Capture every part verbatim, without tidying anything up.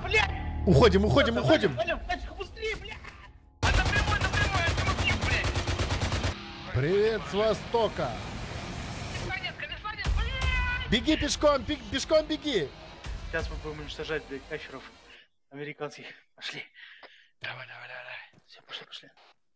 блядь! Уходим, уходим, Валим, уходим! валим, тачка, быстрее, блядь! А напрямую, напрямую, антимобиль, блядь! Привет с востока! Колеса нет, колеса нет, блядь! Беги пешком, пи- пешком беги! Сейчас мы будем уничтожать, блядь, каферов американских. Пошли. Давай, давай, давай, давай. Все, пошли, пошли.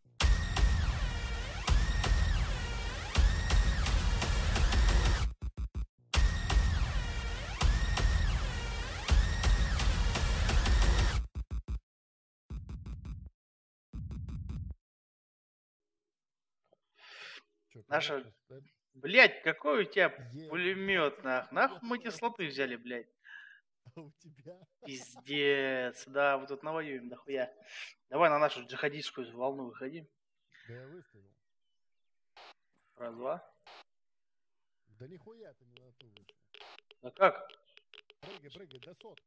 Чё, Наша... конечно, да? Блядь, какой у тебя Е- пулемет, нах. Нахуй мы эти слоты взяли, блядь. А у тебя? Пиздец. Да, мы тут навоюем, дохуя. Давай на нашу джихадистскую волну выходи. Да я выставил. Раз, два. Да нихуя ты не на ту вышел. Да как? Прыгай, прыгай, до сот.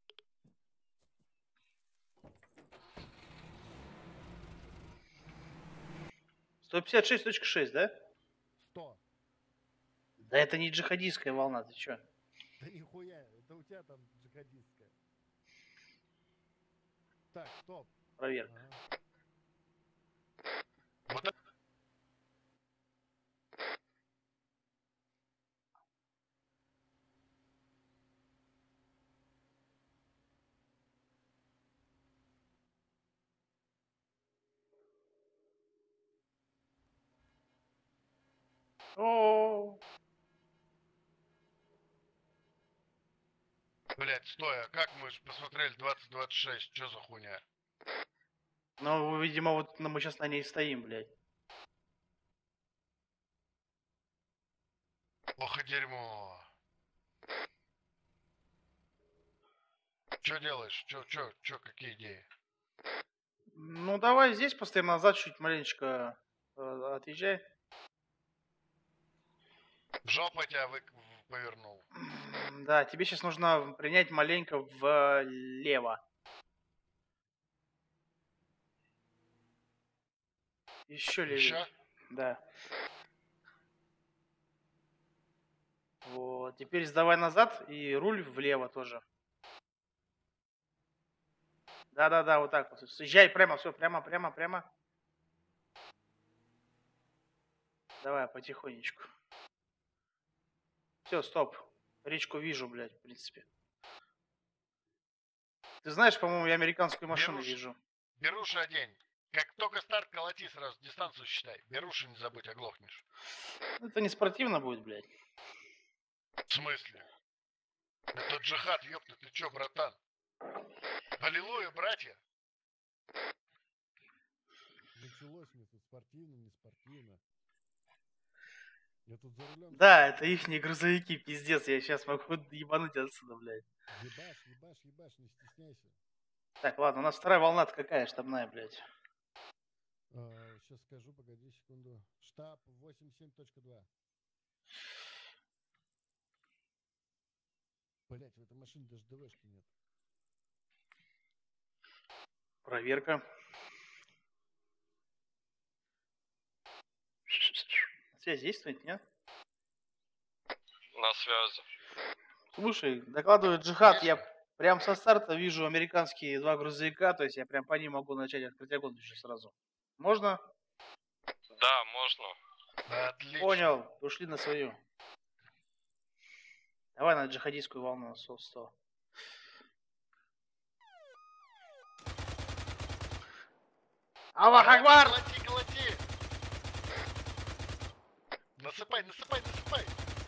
сто пятьдесят шесть точка шесть, да? Сто. Да это не джихадистская волна, ты чё? Да нихуя, это у тебя там джихадистская. Так, стоп. Проверка. Ага. О, Блять, стой, а как мы же посмотрели двадцать двадцать шесть? Что за хуйня? ну, видимо, вот ну, мы сейчас на ней стоим, блядь. Ох и дерьмо. Что делаешь? Чё, чё, чё, какие идеи? Ну, давай здесь постоим назад, чуть маленечко э, отъезжай. В жопу тебя вы... повернул. Да, тебе сейчас нужно принять маленько влево. Еще левее. Еще? Да. Вот. Теперь сдавай назад и руль влево тоже. Да-да-да, вот так вот. Съезжай прямо, все, прямо, прямо, прямо. Давай, потихонечку. Все, стоп. Речку вижу, блядь, в принципе. Ты знаешь, по-моему, я американскую машину Беруши. вижу. Беруши одень. Как только старт колоти, сразу дистанцию считай. Беруши не забудь, оглохнешь. Это не спортивно будет, блядь. В смысле? Это джихад, ёпта, ты чё, братан? Аллилуйя, братья! Началось мне тут спортивно, не спортивно. Я тут за рулем. Да, это ихние грузовики, пиздец. Я сейчас могу ебануть отсюда, блядь. Ебашь, ебашь, ебашь, не стесняйся. Так, ладно, у нас вторая волна-то какая штабная, блядь. А, сейчас скажу, погоди секунду. Штаб восемьдесят семь точка два. Блять, в этой машине даже ДВшки нет. Проверка. Связь действует, нет? На связи. Слушай, докладывает Джихад, я Конечно. прям со старта вижу американские два грузовика, то есть я прям по ним могу начать открыть огонь еще сразу. Можно? Да, можно. Отлично. Понял, ушли на свою. Давай на джихадистскую волну сто. Аллах Акбар! Колоти, колоти! Насыпай, насыпай, насыпай!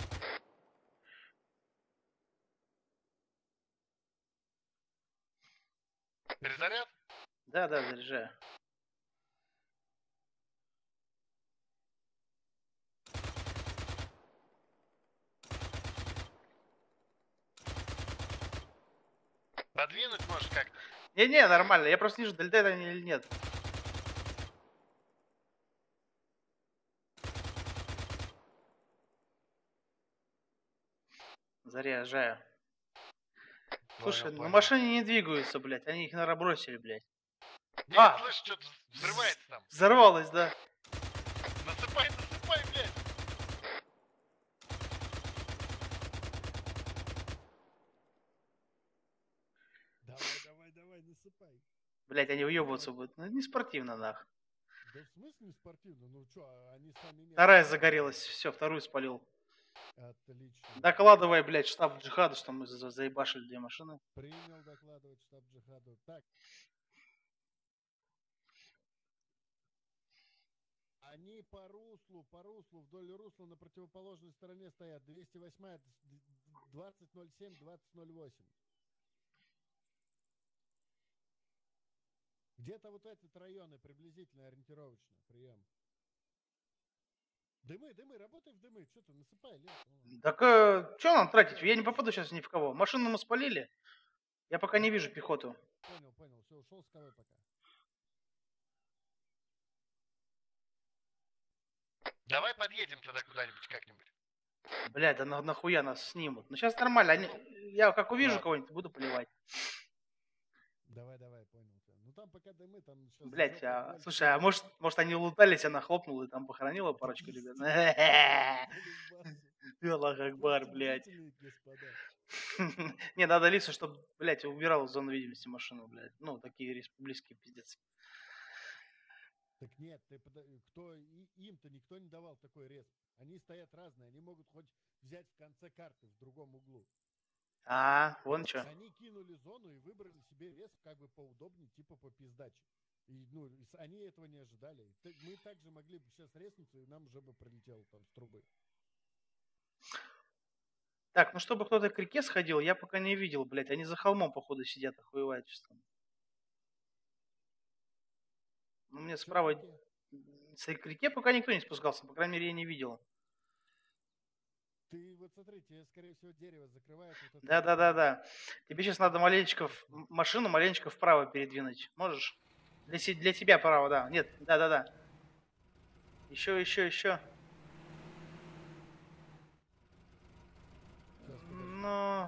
Перезаряд? Да, да, заряжаю. Подвинуть можешь как-то? Не-не, нормально, я просто не вижу, долетают они или нет. Заряжаю. Слушай, Понял, ну понял. машины не двигаются, блядь, они их, наверное, бросили, блядь. Нет, А! слышь, что-то взрывается там. Взорвалось, да. Насыпай, насыпай, блядь! Давай, давай, давай. насыпай. Блять, они уебываться будут. Ну, не спортивно, нах. Да в смысле не спортивно? Ну что, они сами не... Вторая загорелась. Все, вторую спалил. Отлично. Докладывай, блядь, штаб джихада, что мы за- заебашили две машины. Принял докладывать штаб джихаду. Так. Они по руслу, по руслу, вдоль русла на противоположной стороне стоят. двести восемь, двадцать ноль семь, двадцать ноль восемь. Где-то вот эти районы приблизительно, ориентировочно. Прием. Дымы, дымы, работай в дымы. Что ты, насыпай, лес. Так, э, что нам тратить? Я не попаду сейчас ни в кого. Машину мы спалили. Я пока не вижу пехоту. Понял, понял. Все, ушел с КВ пока. Давай подъедем тогда куда-нибудь как-нибудь. Блядь, да на- нахуя нас снимут? Ну сейчас нормально. Они... Я как увижу Ладно. кого-нибудь, буду поливать. Давай, давай, понял тебя. Ну там пока дымы, там сейчас... Блядь, а, слушай, а может, может они улутались, она хлопнула и там похоронила парочку ребят? Аллах Акбар, блядь. Не, надо Лису, чтобы, блядь, убирал из зоны видимости машину, блядь. Ну, такие республиканские пиздец. Так нет, ты пода... кто и- им-то никто не давал такой рез. Они стоят разные, они могут хоть взять в конце карты в другом углу. А, вон что. Они кинули зону и выбрали себе рез как бы поудобнее, типа по пиздаче. И, ну, и с- они этого не ожидали. Т- Мы также могли бы сейчас резнуться, и нам уже бы прилетело там с трубы. Так, ну чтобы кто-то к реке сходил, я пока не видел, блядь. Они за холмом, походу, сидят, охуевают чисто. Ну, мне Чё справа... такие? С к реке пока никто не спускался, по крайней мере, я не видел. Ты вот смотри, тебе, скорее всего, дерево закрывает. Вот это вот. Да-да-да-да. Тебе сейчас надо маленечко в- м- машину маленечко вправо передвинуть. Можешь? Для, се- для тебя право, да. Нет, да-да-да. Еще, еще, еще. Сейчас, подожди. Ну...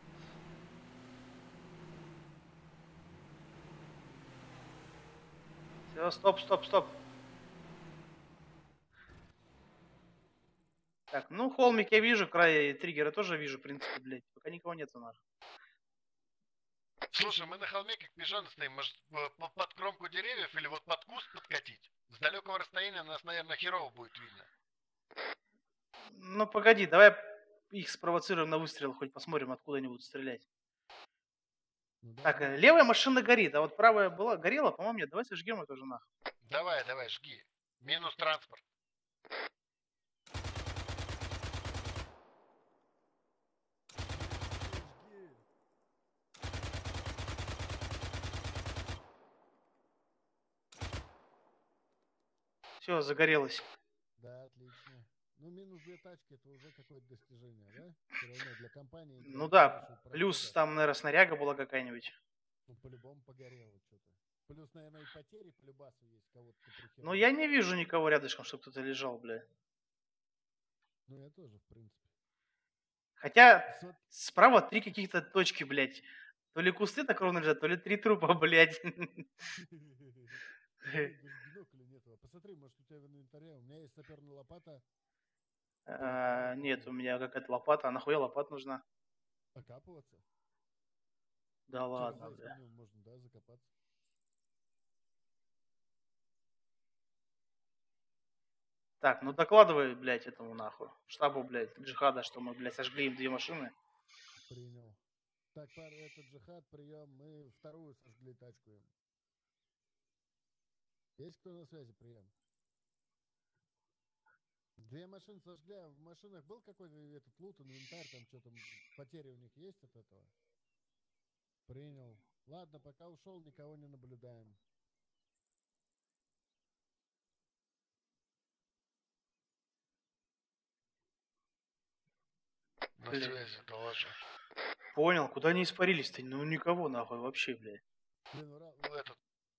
Все, стоп, стоп, стоп. Так, ну холмик я вижу, край триггера тоже вижу, в принципе, блядь. Пока никого нет у нас. Слушай, мы на холме как пижоны стоим. Может, по- по- под кромку деревьев или вот под куст подкатить? С далекого расстояния нас, наверное, херово будет видно. Ну погоди, давай их спровоцируем на выстрел, хоть посмотрим, откуда они будут стрелять. Ну, да, Так, ну, э, левая машина горит, а вот правая была горела, по-моему, нет. Давай сожгем эту же нахуй. Давай, давай, жги. Минус транспорт. жги. Все, загорелось. Да, отлично. Ну, минус две тачки, это уже какое-то достижение, да? Все равно для компании. для Ну да, дальнейшего плюс прохода. там, наверное, снаряга была какая-нибудь. Ну, по-любому погорело что-то. Плюс, наверное, и потери по любасу есть кого-то прихернули. Но я не вижу никого рядышком, чтобы кто-то лежал, бля. Ну, я тоже, в принципе. Хотя Сот- справа три каких-то точки, блядь. То ли кусты так ровно лежат, то ли три трупа, блядь. Даже бинокля нету. А посмотри, может, у тебя в инвентаре. У меня есть саперная лопата. А, Нет, у меня какая-то лопата. А нахуя лопата нужна? Окапываться. Да Через ладно, зайц бля. минимум можно, да, закопаться. Так, ну докладывай, блядь, этому нахуй. Штабу, блядь, джихада, что мы, блядь, сожгли им две машины. Принял. Так, пар, этот джихад, прием. Мы вторую сожгли тачку им. Есть кто на связи? Прием. Две машины сожгли, а в машинах был какой-то этот лут, инвентарь, там что-то, потери у них есть от этого? Принял. Ладно, пока ушел, никого не наблюдаем. На Блин. связи, доложу. Понял, куда они испарились-то? Ну никого нахуй вообще, блядь. Блин, ура... Ну, этот,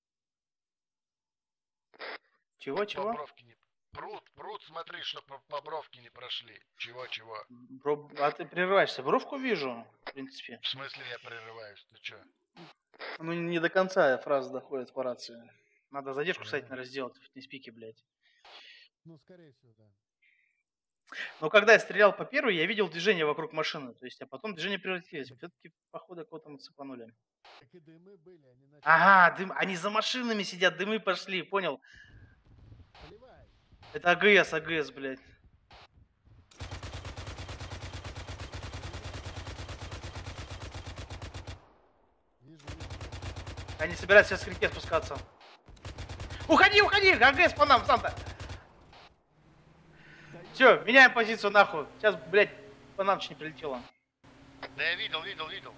Чего, чего? по бровке не... Пруд, пруд, смотри, чтоб по, по бровке не прошли. Чего-чего? Бро... А ты прерываешься? Бровку вижу, в принципе. В смысле я прерываюсь? Ты чё? Ну не до конца фраза доходит по рации. Надо задержку, Да. кстати, наверное, сделать в неспике, блядь. Ну, скорее всего, да. Но когда я стрелял по первой, я видел движение вокруг машины. То есть, а потом движение превратилось. Все-таки, походу, кого-то мы цепанули. Так и дымы были, они начали... Ага, дым, они за машинами сидят, дымы пошли, понял. Поливай. Это АГС, АГС, блядь. Вижу, вижу. Они собираются сейчас с реки спускаться. Уходи, уходи! АГС по нам, Санта! Все, меняем позицию нахуй. Сейчас, блядь, по нам что не прилетело. Да я видел, видел, видел.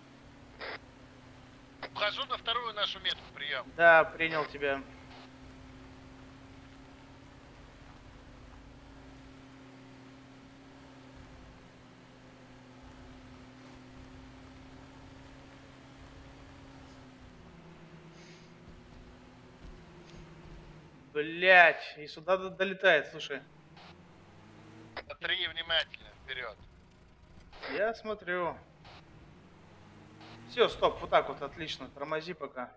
Вхожу на вторую нашу метку, прием. Да, принял тебя. Блять, и сюда д- долетает, слушай. Смотри внимательно, вперед. Я смотрю. Все, стоп, вот так вот, отлично. Тормози пока.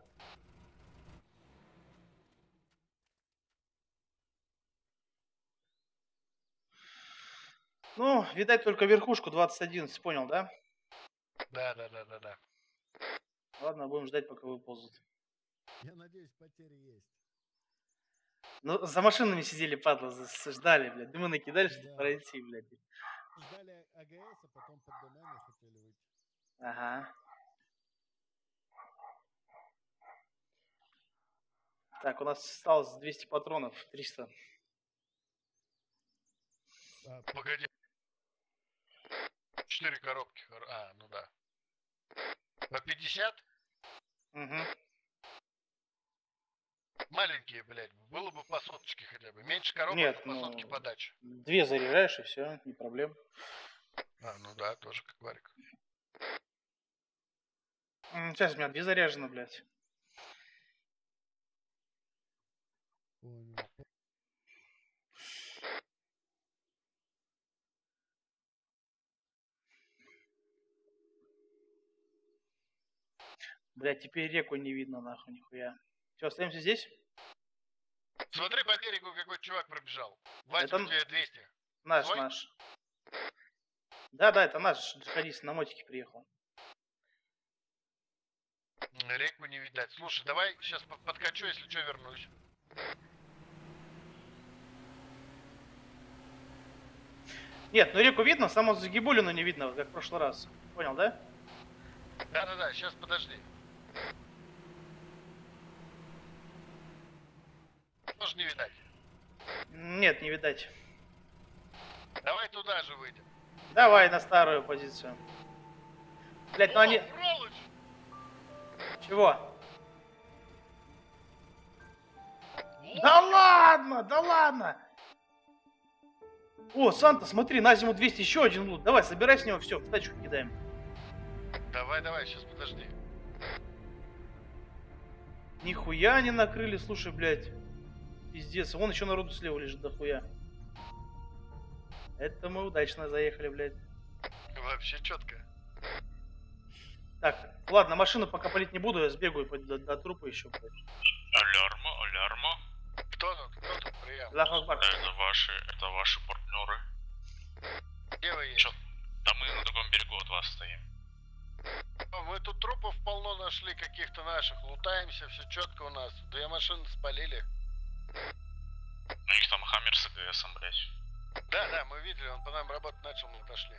Ну, видать, только верхушку двадцать одиннадцать, понял, да? Да, да, да, да, да. Ладно, будем ждать, пока выползут. Я надеюсь, потери есть. Ну, за машинами сидели, падла, за- ждали, блядь. Дымы накидали, чтобы Да. пройти, блядь. Ждали АГС, а потом под дымами хотели выйти. Ага. Так, у нас осталось двести патронов, триста. А, Погоди. Четыре коробки. хор- А, ну да. По пятьдесят? Угу. Маленькие, блядь. Было бы по соточке хотя бы. Меньше коробок, Нет, по ну, сотке подачи. Две заряжаешь и все, не проблем. А, ну да, тоже как варик. М, Сейчас у меня две заряжены, блядь. понял. Блядь, теперь реку не видно, нахуй, нихуя. Все, остаемся здесь? Смотри, по берегу какой чувак пробежал. Вадик, Это у тебя двести. Наш, Свой? наш. Да, да, это наш, джихадист, на мотике приехал. М, Реку не видать. Слушай, давай сейчас подкачу, если что, вернусь. Нет, ну реку видно, саму Загибулину не видно, как в прошлый раз. Понял, да? Да-да-да, сейчас подожди. Тоже не видать. Нет, не видать. Давай туда же выйдем. Давай на старую позицию. Блять, ну О, они... сволочь! Чего? Лох! Да ладно, да ладно! О, Санта, смотри, на зиму двести, еще один лут. Давай, собирай с него все, в тачку кидаем. Давай, давай, сейчас подожди. Нихуя не накрыли, слушай, блядь. Пиздец, вон еще народу слева лежит дохуя. Это мы удачно заехали, блядь. Вообще четко. Так, ладно, машину пока палить не буду, я сбегаю по- до, до трупа еще, блядь. Алярма, алярма. Кто тут? Кто тут? Прием. Аллах Акбар. Это ваши, это ваши партнеры. Где вы есть? Чё? Да мы на другом берегу от вас стоим. О, мы тут трупов полно нашли каких-то наших. Лутаемся, все четко у нас. Две машины спалили. У них там хаммер с АГСом, блядь. Да, да, мы видели, он по нам работать начал, мы отошли.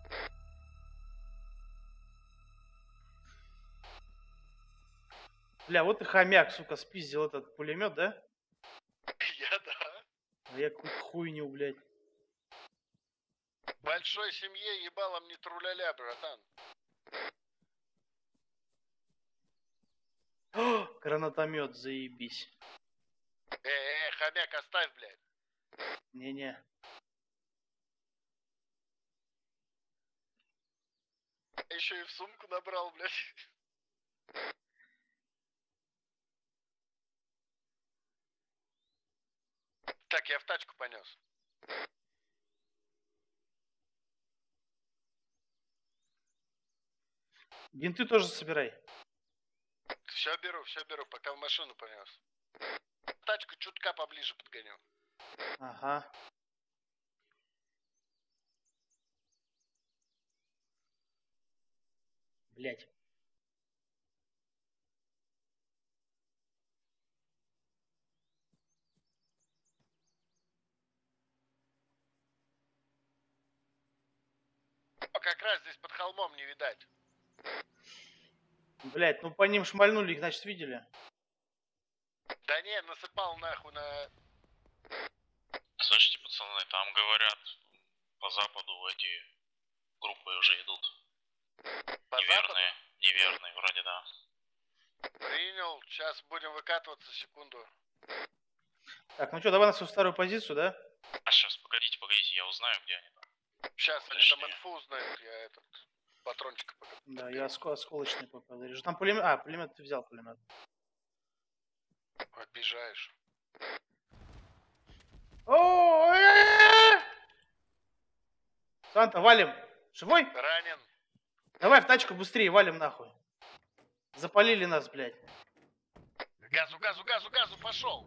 Бля, вот и хомяк, сука, спиздил этот пулемет, да? Я да. А я какую-то хуйню, блядь. Большой семье ебалом не труляля, братан. О, гранатомет, заебись. Э, э, хомяк, оставь, блядь. Не-не. Еще и в сумку набрал, блядь. Так, я в тачку понес. Бинты тоже собирай. Все беру, все беру, пока в машину понес. Тачку чутка поближе подгоню. Ага. Блять. Как раз здесь под холмом не видать. Блять, ну по ним шмальнули, их, значит, видели. Да не, насыпал нахуй на... Слышите, пацаны, там говорят, по западу эти группы уже идут. По Неверные, западу? неверные, вроде да. Принял, сейчас будем выкатываться, секунду. Так, ну что, давай на свою старую позицию, да? А сейчас, погодите, погодите, я узнаю, где они там. Сейчас, они Подожди. там инфу узнают, я этот... Патрончик пока. Да, я оско- осколочный пока заряжу. Там пулемет. А, пулемет ты взял пулемет. Обижаешь. О, э-э-э! Санта, валим. Живой? Ранен. Давай в тачку быстрее, валим нахуй. Запалили нас, блядь. Газу, газу, газу, газу, пошел.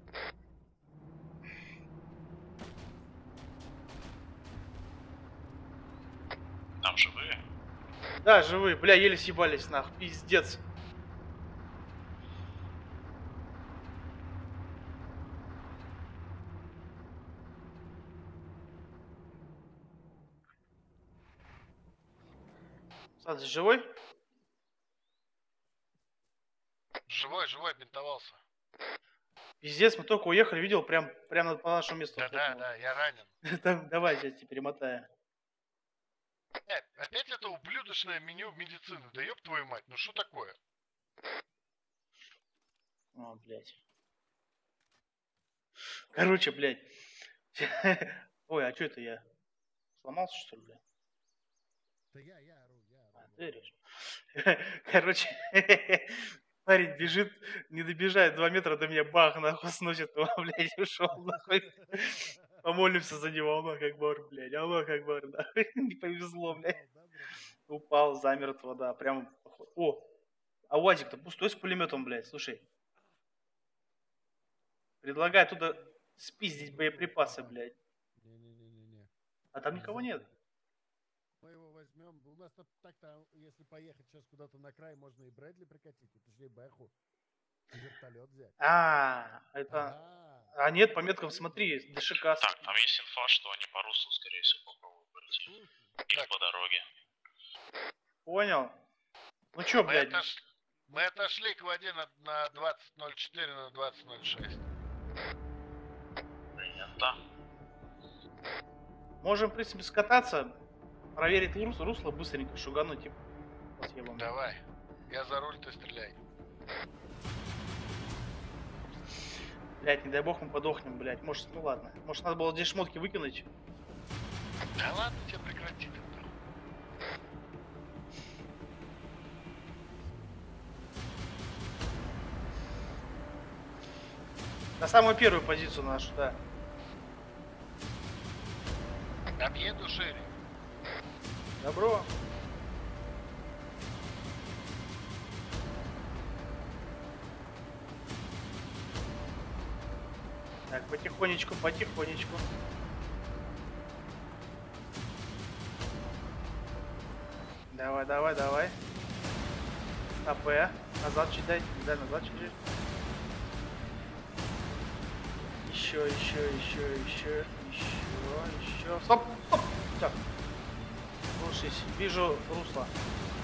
Там живые? Да, живые. Бля, еле съебались нахуй. Пиздец. Санта, живой? Живой, живой, бинтовался. Пиздец, мы только уехали, видел, прям, прям по нашему месту. Да, да, да, я ранен. Там, давай, сейчас тебе перемотаю. Э, опять это ублюдочное меню медицины. Да ёб твою мать, ну что такое? О, блядь. Короче, блядь. Ой, а что это я? Сломался, что ли, блядь? Да я, я ору, я ору. А, ты орешь. Короче, парень бежит, не добежает два метра до меня, бах, нахуй сносит его, блядь, ушел, нахуй. Помолимся за него, Аллах Акбар, блядь, Аллах Акбар, нахуй. Не повезло, блядь. Упал, да, братан? Упал замертво, да, прям. О, а УАЗик-то пустой с пулеметом, блядь, слушай. Предлагаю туда спиздить боеприпасы, блядь. Не-не-не-не-не. А там никого нет. Мы его возьмем. У нас так-то, если поехать сейчас куда-то на край, можно и Брэдли прикатить, и точнее Бэху. И вертолет взять. А, это... А, А нет, по меткам смотри, ДШК. Так, там есть инфа, что они по руслу, скорее всего, попробуют пройти. Или по дороге. Понял. Ну чё, Мы, блядь? отош... Мы отошли к воде на, на двадцать ноль четыре на двадцать ноль шесть. Принято. Можем, в принципе, скататься, проверить русло, русло быстренько шугануть, типа, по съебам. Давай. Я за руль, ты стреляй. Блядь, не дай бог мы подохнем, блядь. Может, ну ладно. Может, надо было здесь шмотки выкинуть. Да ладно, тебе прекрати ты. На самую первую позицию нашу, да. Объеду шире. Добро. Так, потихонечку, потихонечку. Давай, давай, давай. АП. Назад чуть дай. Дай назад чуть-чуть. Еще, еще, еще, еще, еще, еще. Стоп, стоп. Все. Слушай, вижу русло.